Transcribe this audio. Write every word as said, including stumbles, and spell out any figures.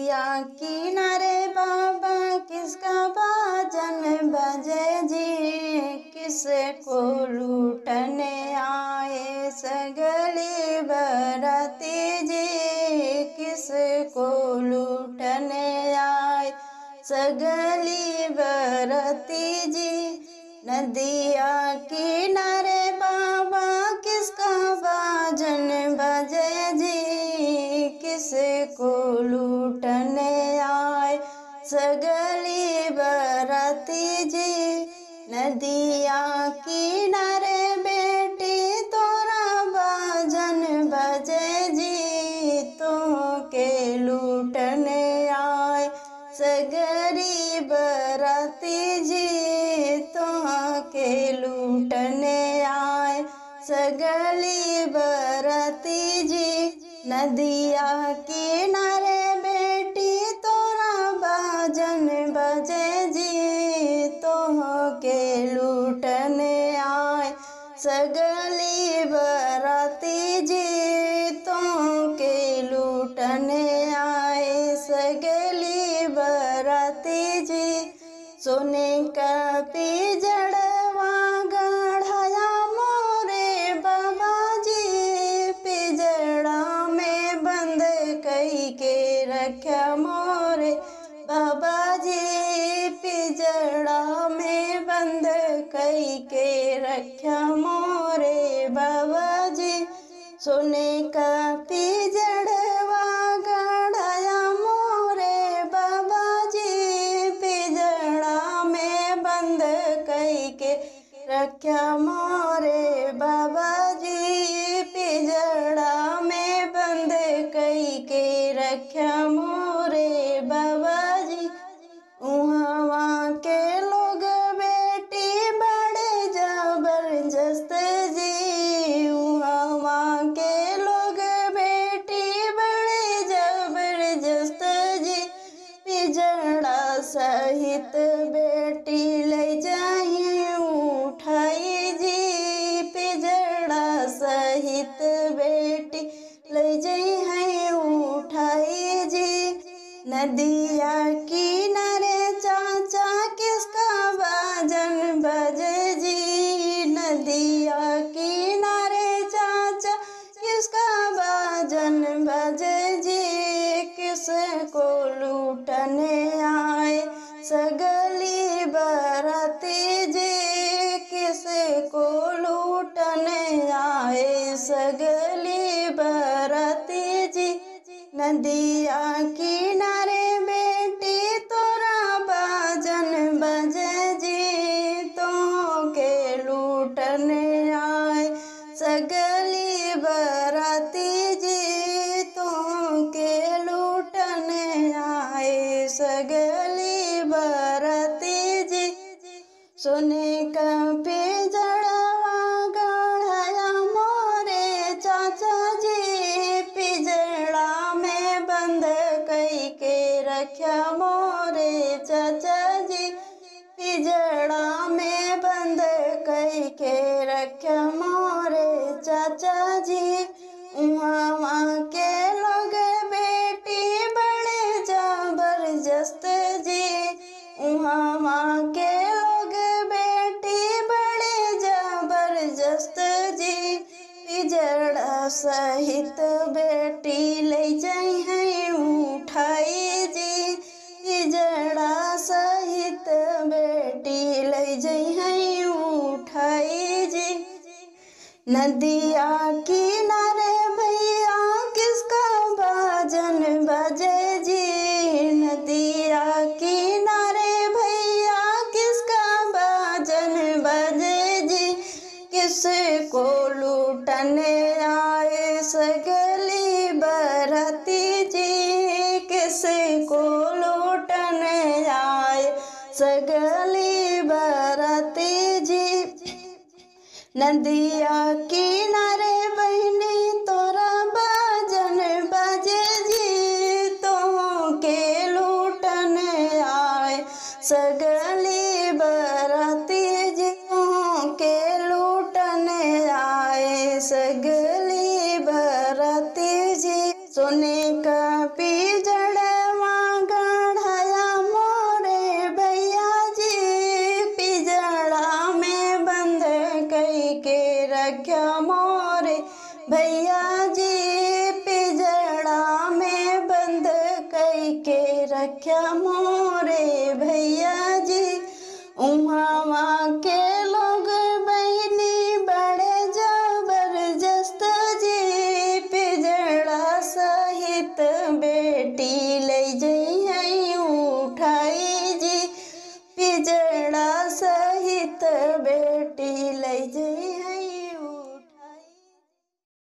नदिया किनारे बाबा किसका बाजन बजे जी, किसको लूटने आए सगली बराती जी, किसको लूटने आए सगली बराती जी। नदिया किनारे बाबा किसका बाजन बजे जी, किसको लूटने आए सगली बराती जी। नदिया किनारे बेटी तोरा बाजन बजे जी, तो के लूटने आए सगरी बराती जी, तो के लूटने आए सगली बराती जी। नदिया किनारे बेटी तोरा बाजन बजे जी, तो के लूटने आए सगली बराती जी, तो के लूटने आए सगली बराती जी। सोने का पिजड़वा गढ़ाया मोरे बाबा जी, पिजड़ा में बंद कई के रखा मोरे बाबा जी, पिजड़ा में बंद कई के रखा मोरे बाबा जी। सोने का पिजड़वा गढ़ाया मोरे बाबा जी, पिजड़ा में बंद कई के रखा मोरे बाबा जी, पिजड़ा में बंद कई के रखा मोरे बाबा जी। उहाँ के लोग बेटी बड़े जबरदस्त जी, उहाँ के लोग बेटी बड़े जबरदस्त जी। पिजड़ा सहित बेटी ले जाइए उठाई जी, पिजड़ा सहित बेटी ले जाइए उठाई जी। नदिया किनारे चाचा किसका बाजन बजे जी, नदिया किनारे चाचा किसका बाजन बजे जी, किसको लूटने आए सगली बराती जी, किसको लूटने आए सगली बराती जी। नदिया किनारे बेटी तोरा बाजन बजे जी, तो के लूटने आए सगली बराती जी, तो के लूटने आए सगली बराती जी। सोने का पिजड़वा गढ़ाया मोरे चाचा जी, पिजड़ा में बंद कई के रखा मोरे चाचा जी, पिजड़ा में बंद कई के रखा मोरे चाचा जी। उहाँ के लोग बेटी बड़े जबरदस्त जी, उहाँ के लोग बेटी बड़े जबरदस्त जी। पिजड़ा सहित बेटी ले जाई है उठाई जी, पिजड़ा सहित बेटी ले जाई है उठाई जी। नदिया किनारे भैया किसका बाजन बजे जी, नदिया किनारे भैया किसका बाजन बजे जी, किसको लूटने आए सगली बराती जी, किसको लूटने आए सगली बराती जी। नदिया किनारे बहनी तोरा बाजन बजे जी, तो के लूटने आए सगली बराती जी, तो के लूटने आए सगली बराती जी। सोने का पिजड़वा मोरे भैया जी, पिजड़ा में बंद कई के रख्या मोरे भैया जी, उहाँ के